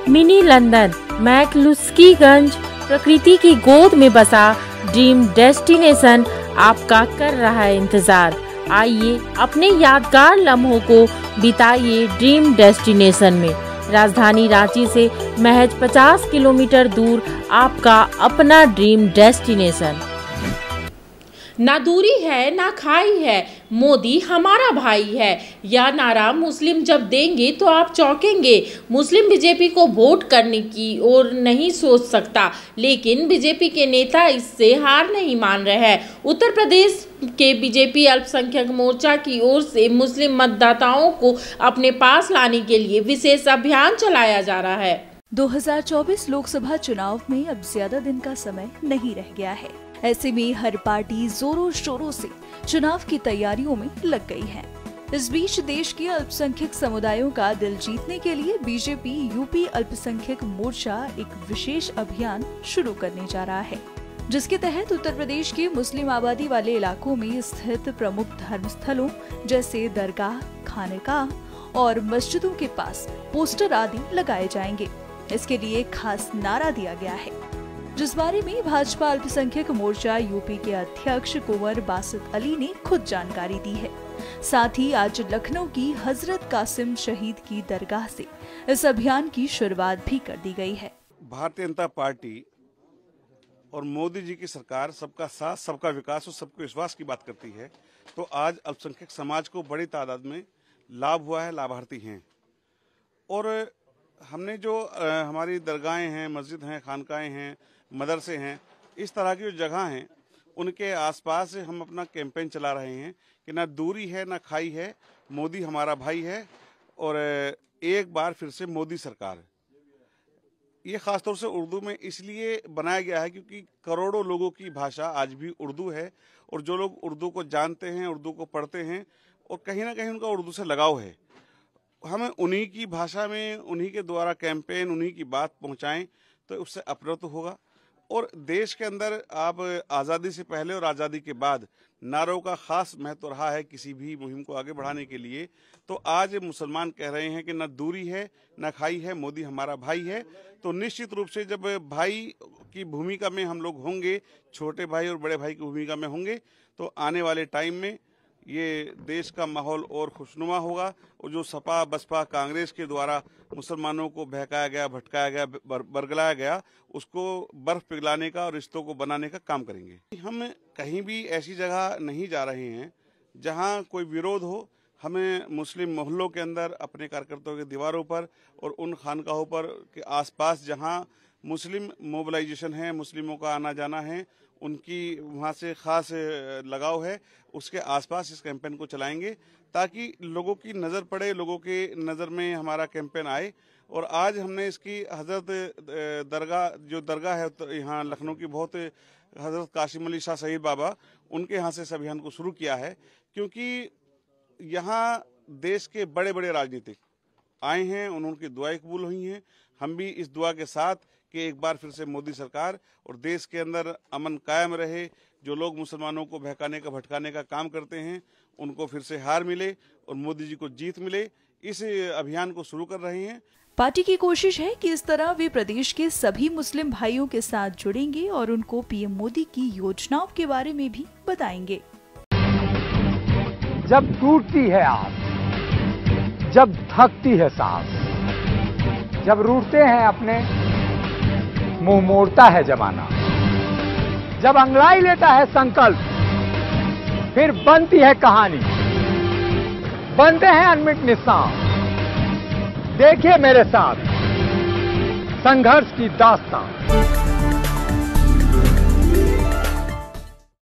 Mini London McCluskieganj प्रकृति की गोद में बसा ड्रीम डेस्टिनेशन आपका कर रहा है इंतजार। आइए अपने यादगार लम्हों को बिताइए ड्रीम डेस्टिनेशन में। राजधानी रांची से महज 50 किलोमीटर दूर आपका अपना ड्रीम डेस्टिनेशन। ना दूरी है ना खाई है, मोदी हमारा भाई है, यह नारा मुस्लिम जब देंगे तो आप चौंकेंगे। मुस्लिम बीजेपी को वोट करने की ओर नहीं सोच सकता, लेकिन बीजेपी के नेता इससे हार नहीं मान रहे हैं। उत्तर प्रदेश के बीजेपी अल्पसंख्यक मोर्चा की ओर से मुस्लिम मतदाताओं को अपने पास लाने के लिए विशेष अभियान चलाया जा रहा है। 2024 लोकसभा चुनाव में अब ज्यादा दिन का समय नहीं रह गया है। ऐसे में हर पार्टी जोरों शोरों से चुनाव की तैयारियों में लग गई है। इस बीच देश के अल्पसंख्यक समुदायों का दिल जीतने के लिए बीजेपी यूपी अल्पसंख्यक मोर्चा एक विशेष अभियान शुरू करने जा रहा है, जिसके तहत उत्तर प्रदेश के मुस्लिम आबादी वाले इलाकों में स्थित प्रमुख धर्म स्थलों जैसे दरगाह, खानकाह और मस्जिदों के पास पोस्टर आदि लगाए जाएंगे। इसके लिए खास नारा दिया गया है, जिस बारे में भाजपा अल्पसंख्यक मोर्चा यूपी के अध्यक्ष कुंवर बासित अली ने खुद जानकारी दी है। साथ ही आज लखनऊ की हजरत कासिम शहीद की दरगाह से इस अभियान की शुरुआत भी कर दी गई है। भारतीय जनता पार्टी और मोदी जी की सरकार सबका साथ, सबका विकास और सबके विश्वास की बात करती है, तो आज अल्पसंख्यक समाज को बड़ी तादाद में लाभ हुआ है, लाभार्थी हैं। और हमने जो हमारी दरगाहें हैं, मस्जिद हैं, खानकाएं हैं, मदरसे हैं, इस तरह की जो जगह हैं, उनके आसपास हम अपना कैंपेन चला रहे हैं कि ना दूरी है ना खाई है, मोदी हमारा भाई है और एक बार फिर से मोदी सरकार। ये खासतौर से उर्दू में इसलिए बनाया गया है क्योंकि करोड़ों लोगों की भाषा आज भी उर्दू है और जो लोग उर्दू को जानते हैं, उर्दू को पढ़ते हैं और कहीं ना कहीं उनका उर्दू से लगाव है, हमें उन्हीं की भाषा में, उन्हीं के द्वारा कैंपेन, उन्हीं की बात पहुंचाएं तो उससे अप्रत होगा। और देश के अंदर आप आज़ादी से पहले और आज़ादी के बाद नारों का खास महत्व रहा है किसी भी मुहिम को आगे बढ़ाने के लिए। तो आज मुसलमान कह रहे हैं कि न दूरी है न खाई है, मोदी हमारा भाई है। तो निश्चित रूप से जब भाई की भूमिका में हम लोग होंगे, छोटे भाई और बड़े भाई की भूमिका में होंगे, तो आने वाले टाइम में ये देश का माहौल और खुशनुमा होगा। और जो सपा बसपा कांग्रेस के द्वारा मुसलमानों को बहकाया गया, भटकाया गया, बरगलाया गया, उसको बर्फ पिघलाने का और रिश्तों को बनाने का काम करेंगे। हम कहीं भी ऐसी जगह नहीं जा रहे हैं जहां कोई विरोध हो। हमें मुस्लिम मोहल्लों के अंदर, अपने कार्यकर्ताओं के दीवारों पर और उन खानकाहों पर के आसपास जहां मुस्लिम मोबिलाइजेशन है, मुस्लिमों का आना जाना है, उनकी वहाँ से खास लगाव है, उसके आसपास इस कैंपेन को चलाएंगे ताकि लोगों की नज़र पड़े, लोगों के नज़र में हमारा कैंपेन आए। और आज हमने इसकी हज़रत दरगाह, जो दरगाह है तो यहाँ लखनऊ की, बहुत हज़रत कासिम अली शाह शहीद बाबा, उनके यहाँ से इस अभियान को शुरू किया है क्योंकि यहाँ देश के बड़े बड़े राजनीतिक आए हैं, उनकी दुआएं कबूल हुई हैं। हम भी इस दुआ के साथ कि एक बार फिर से मोदी सरकार और देश के अंदर अमन कायम रहे, जो लोग मुसलमानों को बहकाने का, भटकाने का काम करते हैं, उनको फिर से हार मिले और मोदी जी को जीत मिले, इस अभियान को शुरू कर रहे हैं। पार्टी की कोशिश है कि इस तरह वे प्रदेश के सभी मुस्लिम भाइयों के साथ जुड़ेंगे और उनको पीएम मोदी की योजनाओं के बारे में भी बताएंगे। जब टूटती है आस, जब थकती है सांस, जब रूठते हैं अपने, मुंह मोड़ता है जमाना, जब अंगड़ाई लेता है संकल्प, फिर बनती है कहानी, बनते हैं अनमिट निशान। देखिए मेरे साथ संघर्ष की दास्तान।